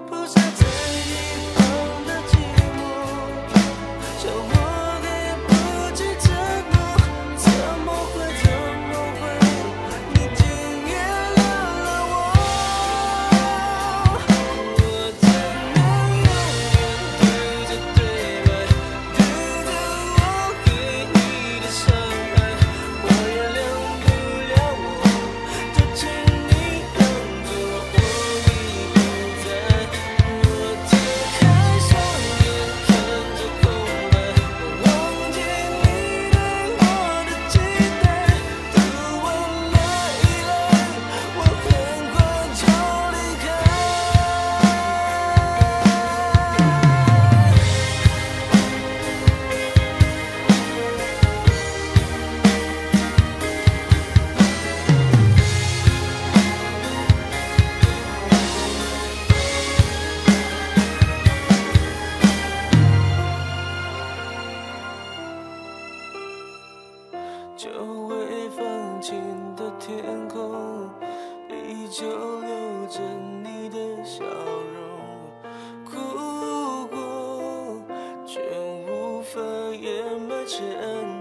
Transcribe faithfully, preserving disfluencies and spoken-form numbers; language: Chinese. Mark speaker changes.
Speaker 1: 铺设在一旁的寂寞，像我也不知怎么，怎么会，怎么会，你竟原谅了我？我怎能永远对着对白，对着我对你的伤害？我原谅不了我，就请你当作我已不在。我解开双眼，看着空白，我忘记你对我的期待，读完了依赖，我很快就离开。久未放晴的天空，依旧留着你的笑容。哭过，却无法掩埋沉